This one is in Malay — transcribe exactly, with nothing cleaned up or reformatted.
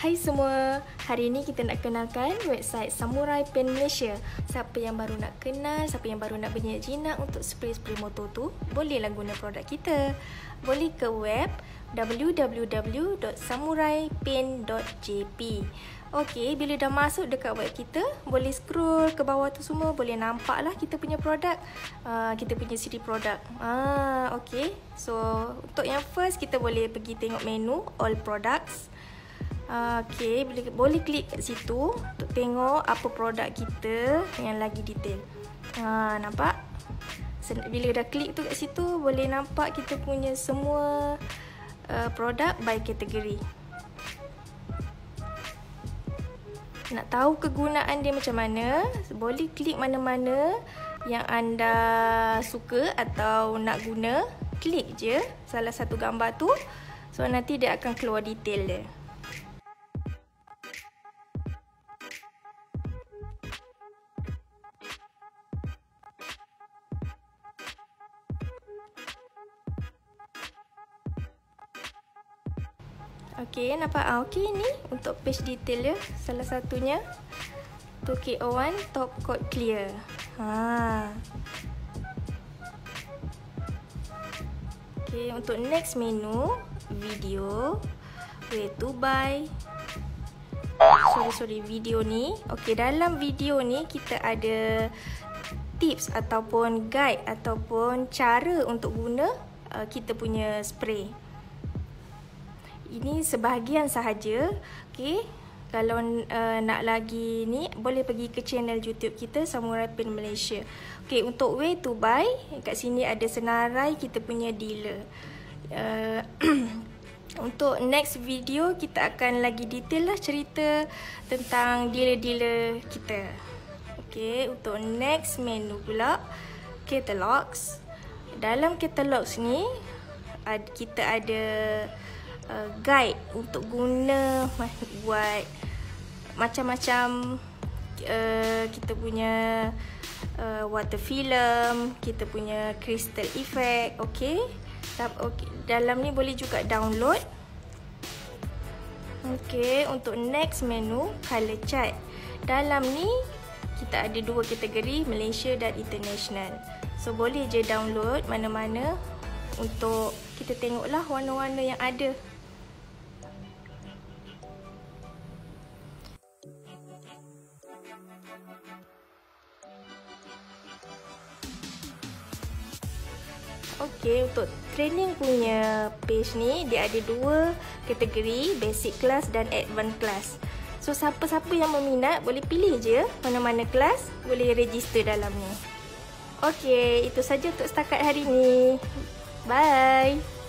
Hai semua, hari ini kita nak kenalkan website Samurai Paint Malaysia. Siapa yang baru nak kenal, siapa yang baru nak berniat jinak untuk spray-spray motor tu, bolehlah guna produk kita. Boleh ke web w w w dot samurai paint dot j p. Okey, bila dah masuk dekat web kita, boleh scroll ke bawah tu semua, boleh nampak lah kita punya produk, uh, kita punya siri produk. Ah, okey. So, untuk yang first, kita boleh pergi tengok menu All Products. Okay, boleh, boleh klik kat situ untuk tengok apa produk kita yang lagi detail. Ha, nampak? Bila dah klik tu kat situ, boleh nampak kita punya semua uh, produk by kategori. Nak tahu kegunaan dia macam mana, boleh klik mana-mana yang anda suka atau nak guna. Klik je salah satu gambar tu. So, nanti dia akan keluar detail dia. Okey, nampak? Ah, okey, ni untuk page detail dia. Salah satunya two K zero one top coat clear. Ha. Okey, untuk next menu, video, where to buy. Sorry, sorry, video ni. Okey, dalam video ni kita ada tips ataupun guide ataupun cara untuk guna uh, kita punya spray. Ini sebahagian sahaja. Okey, kalau uh, nak lagi ni, boleh pergi ke channel YouTube kita Samurai Paint Malaysia. Okey, untuk way to buy, kat sini ada senarai kita punya dealer. Uh, untuk next video, kita akan lagi detail lah cerita tentang dealer-dealer kita. Okey, untuk next menu pula, catalogs. Dalam catalogs ni, kita ada Uh, guide untuk guna buat macam-macam uh, kita punya uh, water film, kita punya crystal effect. Okey, okay. Dalam ni boleh juga download. Okey, untuk next menu, color chart. Dalam ni kita ada dua kategori, Malaysia dan international. So boleh je download mana-mana untuk kita tengoklah warna-warna yang ada. Okey, untuk training punya page ni, dia ada dua kategori, basic class dan advanced class. So, siapa-siapa yang meminat, boleh pilih je mana-mana kelas, boleh register dalam ni. Okey, itu saja untuk setakat hari ni. Bye!